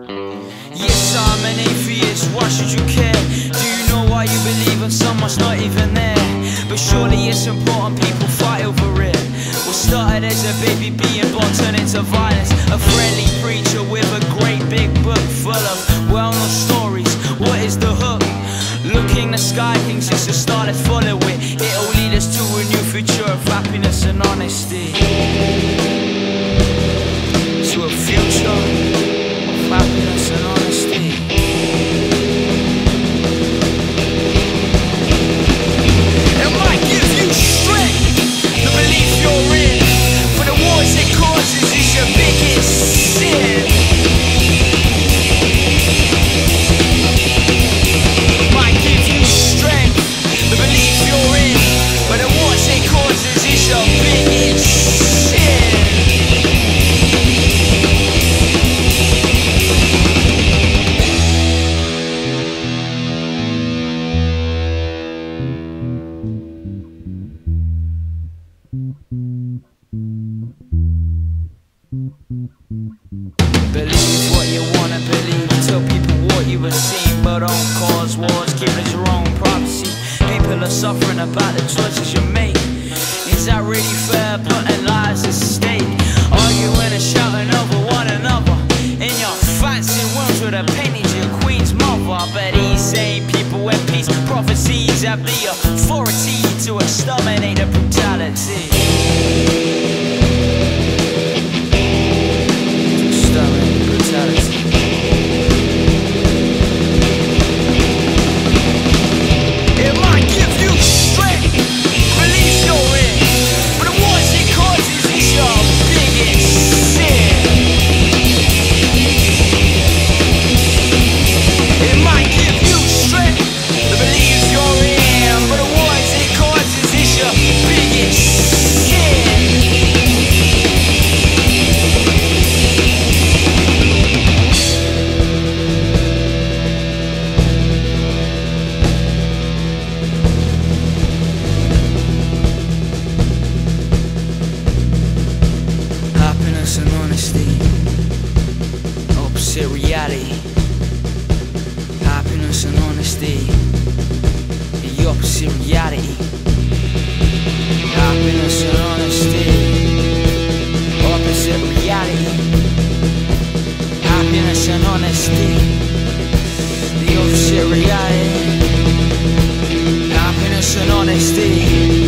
Yes, I'm an atheist, why should you care? Do you know why you believe in someone's not even there? But surely it's important people fight over it. What started as a baby being born turned into violence. A friendly preacher with a great big book full of well-known stories. What is the hook? Looking the sky thinks it's a star that's full of wit. It'll lead us to a new future of happiness and honesty. To a future of happiness and honesty. It might give you strength, the belief you're in, but the wars it causes is your biggest sin. It might give you strength, the belief you're in, but the wars it causes is your biggest sin. Believe what you wanna believe. Tell people what you have seen, but don't cause wars. Give it your own privacy. People are suffering about the choices you make. Is that really fair? Putting lives at stake, arguing and shouting over one another in your fancy rooms with a painting to your queen's mother. But these same people with peace prophecies have the authority to exterminate the brutality. It might give you strength, belief you're in, but the wars it causes is your biggest sin. It might give you strength, the belief you're in, but the wars it causes is your biggest sin. Happiness and honesty, opposite reality. Happiness and honesty, the opposite reality. Happiness and honesty, opposite reality. Happiness and honesty, the opposite reality. Happiness and honesty.